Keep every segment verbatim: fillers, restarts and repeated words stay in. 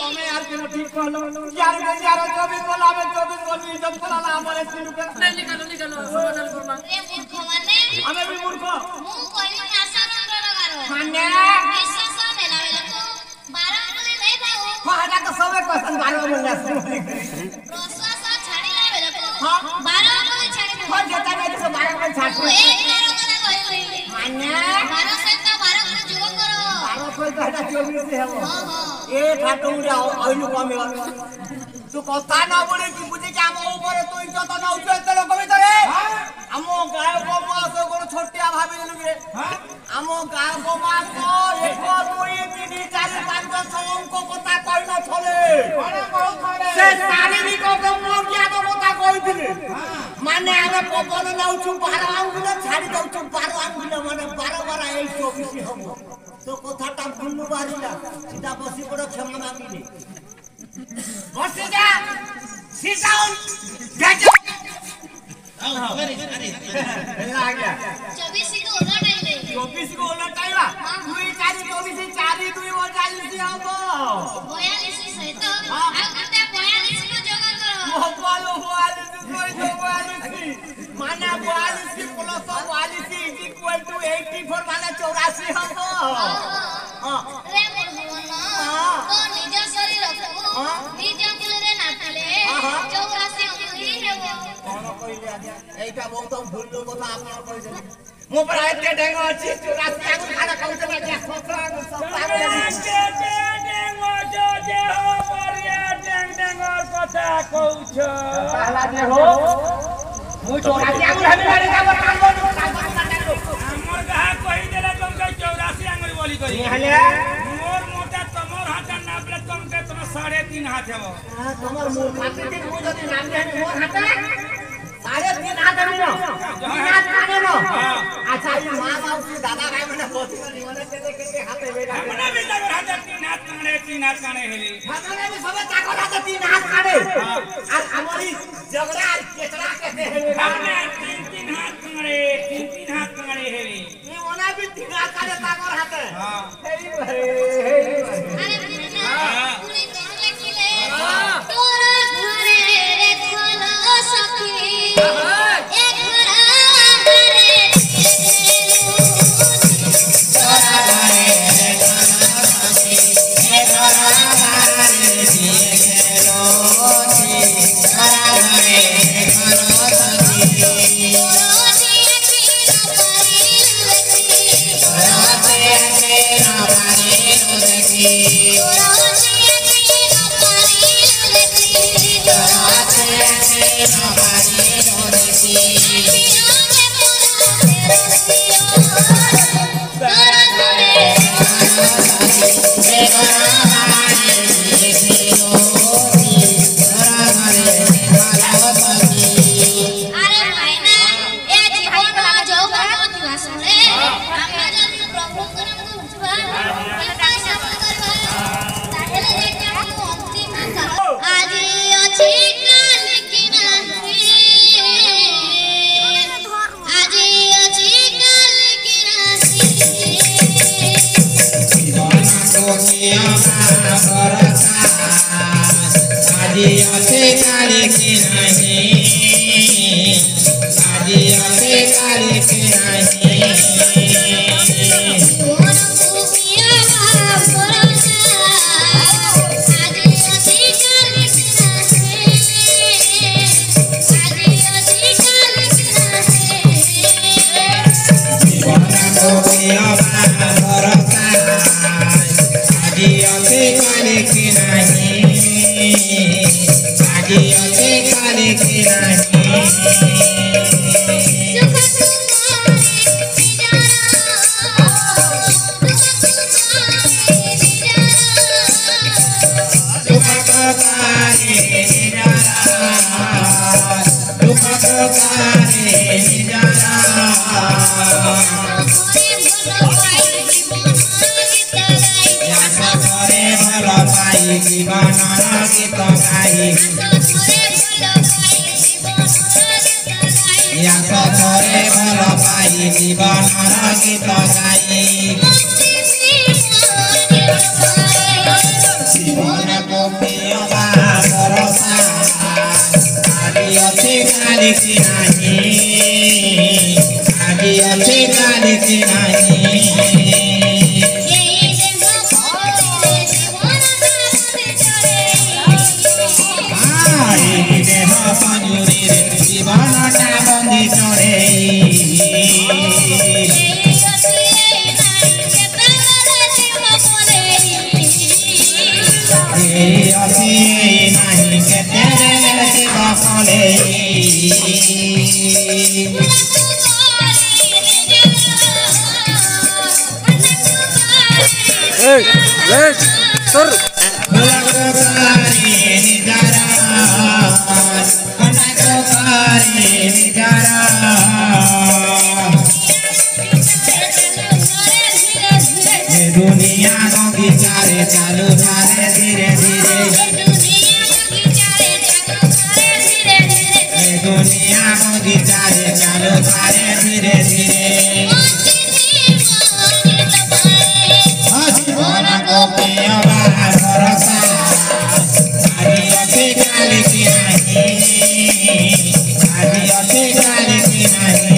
तमे यार केनो ठीक कहलो यार के यार चौबीस बोलावे चौबीस बोली जब बोला ना हमरे सिनु के नहीं निकालो निकालो समाधान करबा ए मूर्ख माने हमें भी मूर्ख मु कोई आशा चंद्र लगारो माने विश्वास मेला वेला को बारह बोले नहीं भाऊ हां हटा तो सबे क्वेश्चन बारह बोले प्रश्वास छाड़ीला वेला को हां बारह बोले छाड़ी हो जेता नहीं तो बारह बोले छाड़ एक बार কথা কই কই माने बारह से तो बारह को जुग करो बारह कोई तो हटा चौबीस से हो हां हां ए ठाटो उड़ा आइनु कमे तू कथा ना बोले कि बुझे कि हम ऊपर तो इज्जत ना उठे तो लोग कमी करे हम गाय को मास को छोटिया भाभी देलु रे हम गाय को मास को एक दुई तीन चार पांच छह अंक कथा कहि न थले से शारीरिक को मोगिया तो कथा कहि दिले माने हम पवन ना उठू बारह अंगुल छाड़ी दउछु बारह अंगुल माने बारह बारह ए चौबीस हम तो कथाटा भूलु बारिला सीधा बसी पड़ क्षमा मांगिले बसी जा sit down get up हां अरे अरे आ गया चौबीस को उलट आइले चौबीस को उलट आइला दुई चार चौबीस चार दुई चालीस हबो बयालीस सहित आ करते बयालीस को जोग करो मोबाइल बयालीस कोई जो बयालीस माने बयालीस प्लस बयालीस इज इक्वल टू चौरासी माने चौरासी हबो हां रे मोर भगवान तो निज शरीर को निज कुलरे नाटले चौरासी ही हेबो कोन कइले आज्ञा एटा बहुत भूल लो কথা आपन कइले मो पर एते डेंग अछि चौरासी आगु खाना कहते ना क्या सोचला सब पागल एते डेंग जो जे हो परिया डेंग डेंग কথা कहउछ पहला जे हो मु चौरासी आगु हमें गाड़ी का काम हमर कहा कहि देला तुम के चौरासी आगु बोली करी हले मोर मोटा तमोर हाथ ना बले तुम के तुम साढ़े तीन हाथ हेबो हां तमोर मोर हाथ के मु जदी नाम दे मोर हाथ साढ़े तीन हाथ में नो तीन हाथ माने नो अच्छा ये मां बाप से दादा भाई मैंने बोली माने के के हाथ बेटा हमने भी तक हाथ तीन हाथ काने तीन हाथ काने हेली हमने भी सब ताकत हाथ तीन हाथ काने और हमारी झगड़ा केतरा कहते हैं हमने तीन तीन हाथ काने तीन तीन हाथ काने हेली ये ओना भी तीन हाथ काने ताकत हाथ हां हेली भाई अरे पूरी कौन लिखिले तोरा घरे रे खोलो सखी एक घरा घरे तोरा घरे रे खोलो सखी एक घरा घरे दिए गेलो छी तोरा घरे रे खोलो सखी तोरा दिए तीन पारी लखी तोरा दिए तीन पारी लखी तोरा दिए तीन पारी लखी तोरा दिए तीन पारी लखी तोरा घरे रे अरे भाई ना ए जीवन जो भगवती वासुरे हमरा जदी प्रभु करम को बुझबा कितना सब करबा ताहेले जेके हम अंतिम करो आज अछि काल की नहीं आज अछि काल की नहीं जीवन को किया भरोसा आज अछि काल की नहीं आज अछि काल की नहीं जीवन को किया भरोसा आज अछि काल की नहीं आज अछि काल की नहीं जीवन को किया भरोसा आज अछि काल की नहीं आज अछि काल की नहीं सुख तुम्हारे निजारा दुख तुम्हारे निजारा भलो पाई जीवन गीत गाई या सतरे भलो पाई जीवन गीत गाई जीवन को काली की नहीं आगे अच्छे काली की नहीं हाँ ये देह पंजुरी रे जीवन टा बंदी चढ़े नहीं के तेरे शिव फले दुनिया को बिचारे चालू धारे धीरे धीरे दुनिया को बिचारे चालू धारे धीरे धीरे जीवन को पिया भरोसा आदि अच्छे काली की नहीं आदि अच्छे काली की नहीं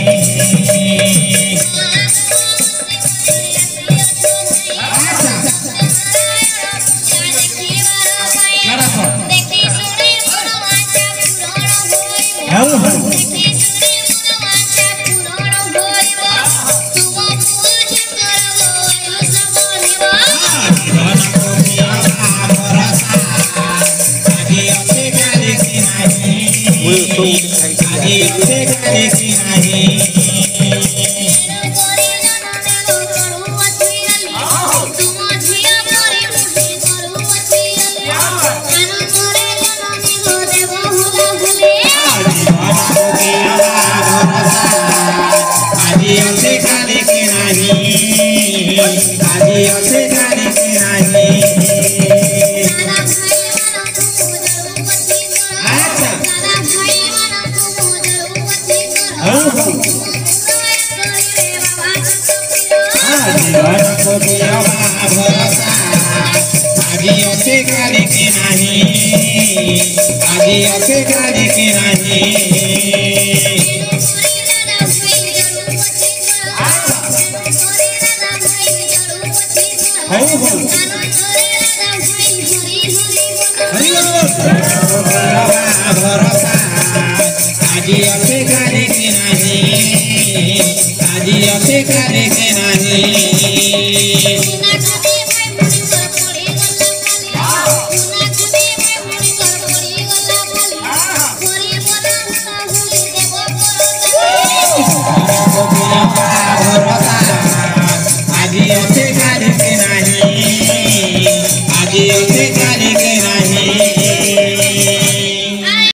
भरोसा आदि अच्छे